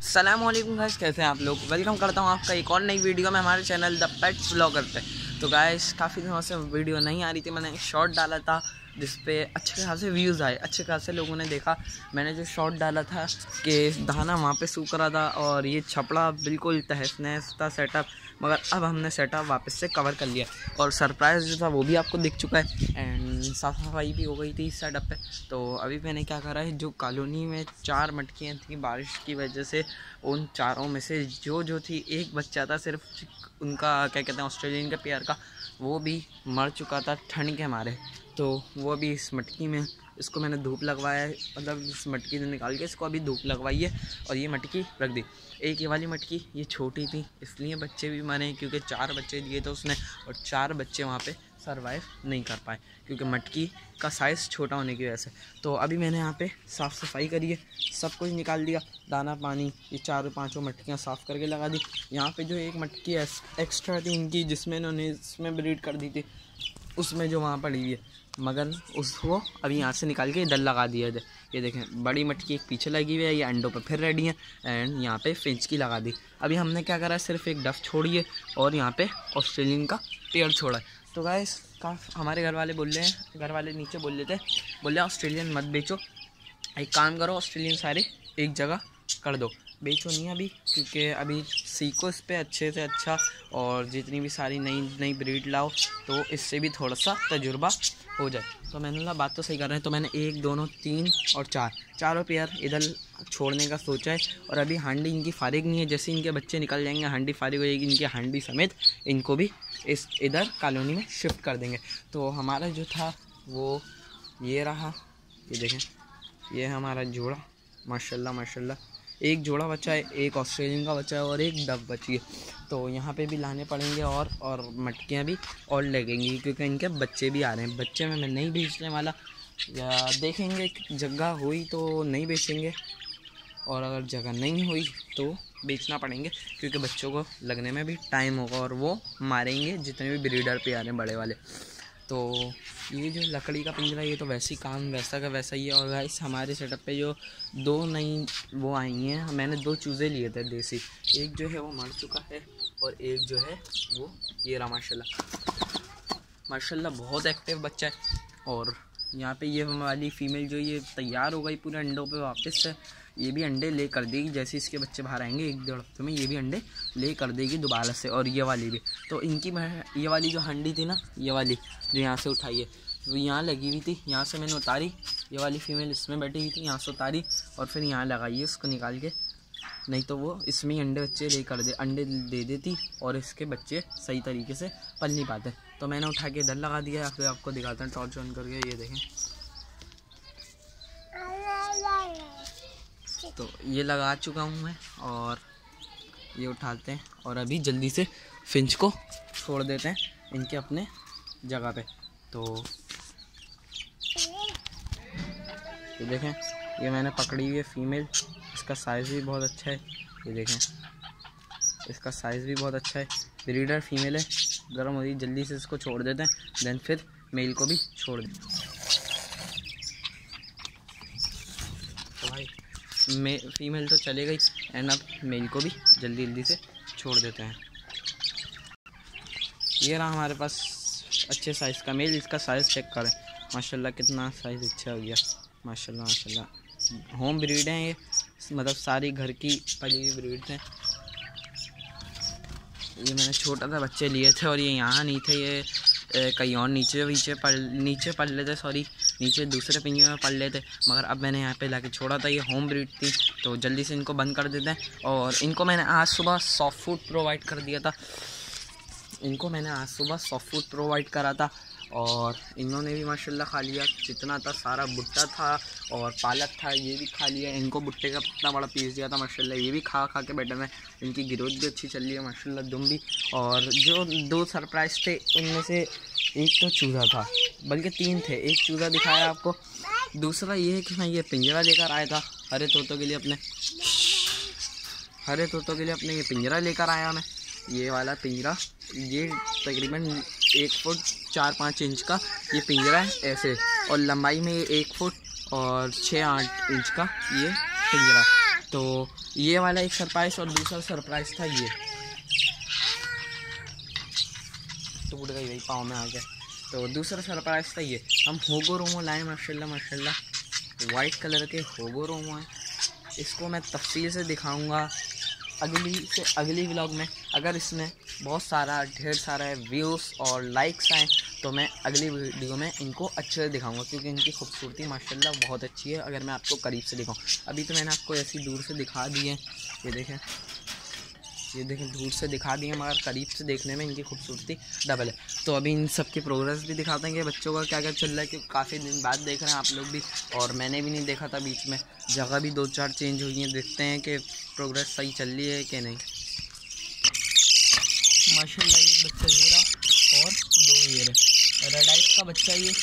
अस्सलामुअलैकुम गाइस, कैसे हैं आप लोग। वेलकम करता हूं आपका एक और नई वीडियो में हमारे चैनल द पेट्स व्लॉगर पे। तो गाइस काफ़ी दिनों से वीडियो नहीं आ रही थी। मैंने एक शॉर्ट डाला था जिस पे अच्छे खासे व्यूज़ आए, अच्छे खासे लोगों ने देखा। मैंने जो शॉर्ट डाला था कि दाना वहाँ पे सूख रहा था और ये छपड़ा बिल्कुल तहस नहस था सेटअप, मगर अब हमने सेटअप वापस से कवर कर लिया और सरप्राइज़ जो था वो भी आपको दिख चुका है एंड साफ़ सफाई भी हो गई थी इस सेटअप पे। तो अभी मैंने क्या करा है, जो कॉलोनी में 4 मटकियाँ थी बारिश की वजह से, उन चारों में से जो थी एक बच्चा था सिर्फ, उनका क्या कहते हैं ऑस्ट्रेलियन के पेयर का, वो भी मर चुका था ठंड के मारे। तो वो अभी इस मटकी में, इसको मैंने धूप लगवाया है, मतलब इस मटकी से निकाल के इसको अभी धूप लगवाई है और ये मटकी रख दी। एक ये वाली मटकी ये छोटी थी इसलिए बच्चे भी मरे, क्योंकि 4 बच्चे दिए थे उसने और 4 बच्चे वहाँ पे सरवाइव नहीं कर पाए क्योंकि मटकी का साइज़ छोटा होने की वजह से। तो अभी मैंने यहाँ पे साफ़ सफाई करी है, सब कुछ निकाल दिया, दाना पानी, ये 4-5 मटकियाँ साफ़ करके लगा दी। यहाँ पे जो एक मटकी एक्स्ट्रा थी इनकी, जिसमें इन्होंने इसमें ब्रीड कर दी थी, उसमें जो वहाँ पड़ी हुई है, मगर उसको अभी यहाँ से निकाल के इधर लगा दिया है। ये देखें, बड़ी मटकी एक पीछे लगी हुई है, ये अंडों पे फिर रेडी है एंड यहाँ पे फिंच की लगा दी। अभी हमने क्या करा है, सिर्फ एक डफ छोड़ी है और यहाँ पे ऑस्ट्रेलियन का पेयर छोड़ा है। तो गाइस हमारे घर वाले बोल रहे हैं, घर वाले नीचे बोल रहे थे, बोल रहे ऑस्ट्रेलियन मत बेचो, एक काम करो ऑस्ट्रेलियन सारे एक जगह कर दो, बेचो नहीं अभी, क्योंकि अभी सीखो इस पर अच्छे से अच्छा, और जितनी भी सारी नई ब्रीड लाओ तो इससे भी थोड़ा सा तजुर्बा हो जाए। तो मैंने बोला बात तो सही कर रहे हैं। तो मैंने 1, 2, 3 और 4 चारों पेयर इधर छोड़ने का सोचा है। और अभी हांडी इनकी फारिग नहीं है, जैसे इनके बच्चे निकल जाएंगे हांडी फारिग हो जाएगी, इनकी हांडी समेत इनको भी इस इधर कॉलोनी में शिफ्ट कर देंगे। तो हमारा जो था वो ये रहा, ये देखें, ये हमारा जोड़ा माशाल्लाह माशाल्लाह, एक जोड़ा बच्चा है, एक ऑस्ट्रेलियन का बच्चा है और एक डब बची है। तो यहाँ पे भी लाने पड़ेंगे और मटकियाँ भी और लगेंगी क्योंकि इनके बच्चे भी आ रहे हैं। बच्चे में मैं नहीं बेचने वाला, या देखेंगे जगह हुई तो नहीं बेचेंगे, और अगर जगह नहीं हुई तो बेचना पड़ेंगे क्योंकि बच्चों को लगने में भी टाइम होगा और वो मारेंगे जितने भी ब्रीडर पे आ रहे हैं बड़े वाले। तो ये जो लकड़ी का पिंजरा, ये तो वैसे ही काम वैसा का वैसा ही है। और गाइस हमारे सेटअप पे जो 2 नई वो आई हैं, मैंने 2 चूज़े लिए थे देसी, एक जो है वो मर चुका है और एक जो है वो ये रहा माशाल्लाह माशाल्लाह, बहुत एक्टिव बच्चा है। और यहाँ पे ये वाली फ़ीमेल जो ये तैयार हो गई पूरे अंडों पे वापस से, ये भी अंडे ले कर देगी, जैसे इसके बच्चे बाहर आएंगे 1-1.5 हफ्ते में ये भी अंडे ले कर देगी दोबारा से। और ये वाली भी, तो इनकी ये वाली जो हंडी थी ना, ये वाली जो यहाँ से उठाई है वो यहाँ लगी हुई थी, यहाँ से मैंने उतारी, ये वाली फ़ीमेल इसमें बैठी हुई थी, यहाँ से उतारी और फिर यहाँ लगाई है उसको निकाल के, नहीं तो वो इसमें ही अंडे दे देती और इसके बच्चे सही तरीके से पल नहीं पाते। तो मैंने उठा के इधर लगा दिया, फिर आपको दिखाता हूँ टॉर्च ऑन करके, ये देखें। तो ये लगा चुका हूँ मैं और ये उठाते हैं और अभी जल्दी से फिंच को छोड़ देते हैं इनके अपने जगह पे। तो ये देखें, ये मैंने पकड़ी हुई है फ़ीमेल, इसका साइज़ भी बहुत अच्छा है, ये देखें इसका साइज़ भी बहुत अच्छा है, ब्रीडर फीमेल है, गर्म हो रही, जल्दी से इसको छोड़ देते हैं, देन फिर मेल को भी छोड़ देते हैं। तो भाई फीमेल तो चले गई एंड अब मेल को भी जल्दी से छोड़ देते हैं। ये रहा हमारे पास अच्छे साइज़ का मेल, इसका साइज़ चेक करें माशाल्लाह कितना साइज़ अच्छा हो गया, माशाल्लाह माशाल्लाह। होम ब्रीड हैं ये, मतलब सारी घर की पली हुई ब्रीड हैं। ये मैंने छोटा सा बच्चे लिए थे और ये यहाँ नहीं थे, ये कहीं और नीचे पड़ लेते, सॉरी नीचे दूसरे पिंजरे में पड़ लेते, मगर अब मैंने यहाँ पे लाके छोड़ा था। ये होम ब्रीड थी तो जल्दी से इनको बंद कर देते हैं। और इनको मैंने आज सुबह सॉफ्ट फूड प्रोवाइड कर दिया था, करा था और इन्होंने भी माशाल्लाह खा लिया, जितना था सारा भुट्टा था और पालक था ये भी खा लिया। इनको भुट्टे का इतना बड़ा पीस दिया था माशाल्लाह, ये भी खा के बैठे हैं। इनकी ग्रोथ भी अच्छी चल रही है माशाल्लाह, दुम भी। और जो 2 सरप्राइज़ थे उनमें से एक तो चूज़ा था, बल्कि 3 थे, एक चूज़ा दिखाया आपको, दूसरा ये है कि मैं ये पिंजरा लेकर आया था हरे तोतों के लिए अपने ये पिंजरा लेकर आया मैं, ये वाला पिंजरा, ये तकरीबन 1 फुट 4-5 इंच का ये पिंजरा है ऐसे, और लंबाई में ये 1 फुट और 6-8 इंच का ये पिंजरा। तो ये वाला एक सरप्राइज़ और दूसरा सरप्राइज़ था ये, टूट गई भाई, पाँव में आ गया। तो दूसरा सरप्राइज़ था ये, हम होगो रोमो लाए माशाल्लाह माशाल्लाह, वाइट कलर के होगो रोमो हैं। इसको मैं तफसील से दिखाऊंगा अगली व्लॉग में। अगर इसमें बहुत सारा ढेर सारा व्यूज़ और लाइक्स आए तो मैं अगली वीडियो में इनको अच्छे से दिखाऊंगा, क्योंकि इनकी खूबसूरती माशाल्लाह बहुत अच्छी है। अगर मैं आपको करीब से दिखाऊं, अभी तो मैंने आपको ऐसी दूर से दिखा दी है, ये देखें दूर से दिखा दी है, मगर करीब से देखने में इनकी खूबसूरती डबल है। तो अभी इन सब की प्रोग्रेस भी दिखाते हैं कि बच्चों का क्या क्या चल रहा है, क्योंकि काफ़ी दिन बाद देख रहे हैं आप लोग भी, और मैंने भी नहीं देखा था, बीच में जगह भी 2-4 चेंज हुई हैं। देखते हैं कि प्रोग्रेस सही चल रही है कि नहीं। माशाल्लाह एक बच्चा ये रहा और 2 ये रहे, रेड आइस का बच्चा ये,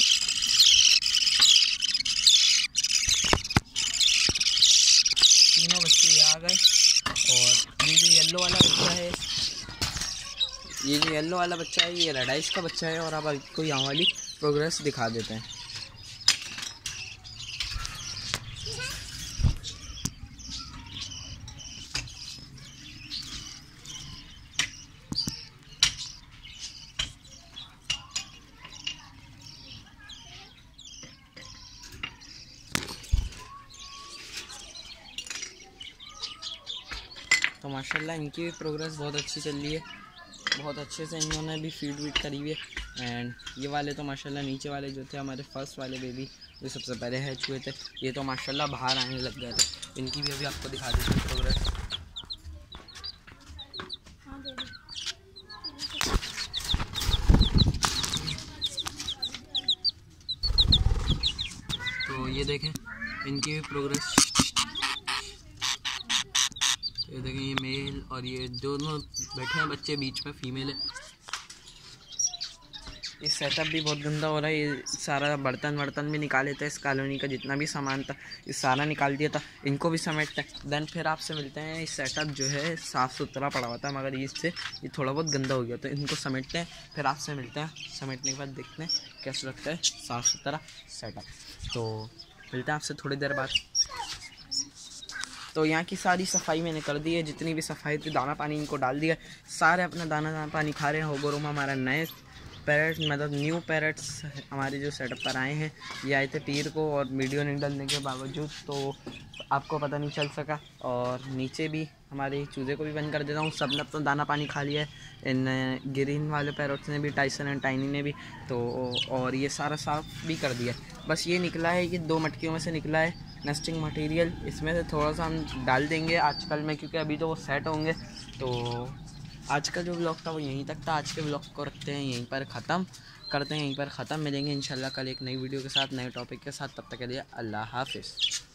तीनों बच्चे ये आ गए। और ये जो येलो वाला बच्चा है, ये जो येलो वाला बच्चा है ये रेड आइस का बच्चा है। और अब आपको यहाँ वाली प्रोग्रेस दिखा देते हैं। तो माशाल्लाह इनकी भी प्रोग्रेस बहुत अच्छी चल रही है, बहुत अच्छे से इन्होंने भी फीड वीड करी हुई है। एंड ये वाले तो माशाल्लाह नीचे वाले जो थे हमारे फर्स्ट वाले बेबी, जो सबसे पहले हैच हुए थे, ये तो माशाल्लाह बाहर आने लग गए थे। इनकी भी अभी आपको दिखा देते हैं प्रोग्रेस। तो ये देखें इनकी भी प्रोग्रेस, ये देखें ये मेल और ये दोनों बैठे हैं बच्चे, बीच में फीमेल है। ये सेटअप भी बहुत गंदा हो रहा है, ये सारा बर्तन भी निकाले थे, इस कॉलोनी का जितना भी सामान था ये सारा निकाल दिया था। इनको भी समेटते हैं, देन फिर आपसे मिलते हैं। ये सेटअप जो है साफ़ सुथरा पड़ा हुआ था, मगर इससे ये थोड़ा बहुत गंदा हो गया, तो इनको समेटते हैं, फिर आपसे मिलते हैं। समेटने के बाद देखते हैं कैसा लगता है साफ़ सुथरा सेटअप। तो मिलते हैं आपसे थोड़ी देर बाद। तो यहाँ की सारी सफाई मैंने कर दी है, जितनी भी सफाई थी, दाना पानी इनको डाल दिया, सारे अपना दाना पानी खा रहे हैं। होगो रोमा हमारा नए पैरट्स, मतलब न्यू पैरट्स हमारे जो सेटअप पर आए हैं, ये आए थे पीर को, और वीडियो नहीं डालने के बावजूद तो आपको पता नहीं चल सका। और नीचे भी हमारे चूज़े को भी बंद कर देता हूँ, सब ने अपना दाना पानी खा लिया है। इन ग्रीन वाले पैरट्स ने भी, टाइसन एंड टाइनी ने भी, तो और ये सारा साफ़ भी कर दिया। बस ये निकला है, ये 2 मटकियों में से निकला है नेस्टिंग मटेरियल, इसमें से थोड़ा सा हम डाल देंगे आजकल में, क्योंकि अभी तो वो सेट होंगे। तो आज का जो व्लॉग था वो यहीं तक था। आज के व्लॉग को रखते हैं यहीं पर ख़त्म, करते हैं यहीं पर ख़त्म। मिलेंगे इंशाल्लाह कल एक नई वीडियो के साथ, नए टॉपिक के साथ। तब तक के लिए अल्लाह हाफिज़।